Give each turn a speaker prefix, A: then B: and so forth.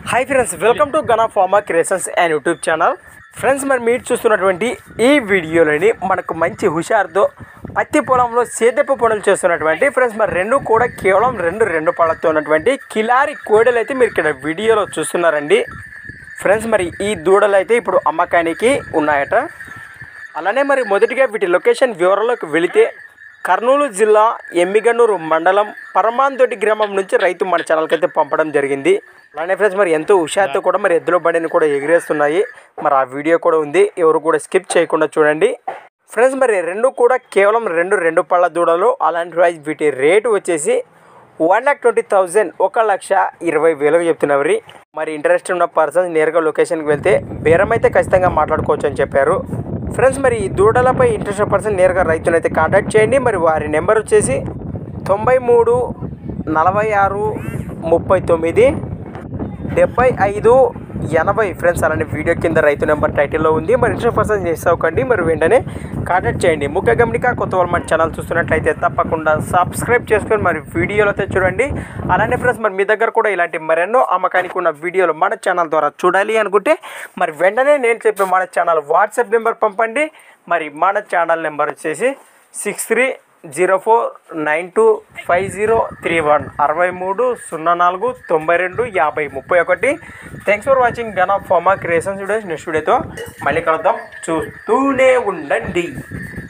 A: Hi friends, welcome to Gana pharma creations and YouTube channel. Friends, మరి మీరు చూస్తున్నటువంటి ఈ వీడియోలోని మనకు మంచి హుషారుతో పత్తి పొలంలో సేద్యపు పనులు చేస్తున్నటువంటి ఫ్రెండ్స్ మరి రెండు కూడా కేవలం రెండు పళ్ళతో ఉన్నటువంటి కిలారి కోడలు అయితే మీరు ఇక్కడ వీడియోలో చూస్తున్నారండి. ఫ్రెండ్స్, మరి ఈ దూడలు అయితే ఇప్పుడు అమ్మకానికి ఉన్నాయట. అలానే మరి మొదటిగా వీటి లొకేషన్ వివరాల్లోకి వెళితే కర్నూలు జిల్లా ఎమ్మిగనూరు మండలం పరమాందొడ్డి గ్రామం నుంచి రైతు మన ఛానల్కి అయితే పంపడం జరిగింది. అలానే ఫ్రెండ్స్, మరి ఎంతో హుషారుతో కూడా మరి ఎద్దుల బండిని కూడా ఎగిరేస్తున్నాయి. మరి ఆ వీడియో కూడా ఉంది, ఎవరు కూడా స్కిప్ చేయకుండా చూడండి. ఫ్రెండ్స్, మరి రెండు కూడా కేవలం రెండు పళ్ళ దూడలు. అలాంటి వీటి రేటు వచ్చేసి 1,20,000 1,20,000 చెప్తున్నారు. మరి ఇంట్రెస్ట్ ఉన్న పర్సన్స్ నేరుగా లొకేషన్కి వెళ్తే బేరం అయితే ఖచ్చితంగా మాట్లాడుకోవచ్చు అని చెప్పారు. ఫ్రెండ్స్, మరి ఈ దూడలపై ఇంట్రెస్ట్ ఉన్న పర్సన్ నేరుగా రైతును అయితే కాంటాక్ట్ చేయండి. మరి వారి నెంబర్ వచ్చేసి 93 46 39 75 80. ఫ్రెండ్స్, అలానే వీడియో కింద రైతు నెంబర్ టైటిల్లో ఉంది. మరి ఇంట్రెస్ట్ పర్సన్స్ మిస్ అవ్వకండి, మరి వెంటనే కాంటాక్ట్ చేయండి. ముఖ్య గమనిక, కొత్త వాళ్ళు మన ఛానల్ చూస్తున్నట్లయితే తప్పకుండా సబ్స్క్రైబ్ చేసుకొని మరి వీడియోలో అయితే చూడండి. అలానే ఫ్రెండ్స్, మరి మీ దగ్గర కూడా ఇలాంటి మరెన్నో అమ్మకానికి ఉన్న వీడియోలు మన ఛానల్ ద్వారా చూడాలి అనుకుంటే మరి వెంటనే నేను చెప్పే మన ఛానల్ వాట్సాప్ నెంబర్ పంపండి. మరి మన ఛానల్ నెంబర్ వచ్చేసి 6304925031 63 04 92 50 31. Thanks for watching Gana pharma creations videos. Next వీడియోతో మళ్ళీ కలుద్దాం, చూస్తూనే ఉండండి.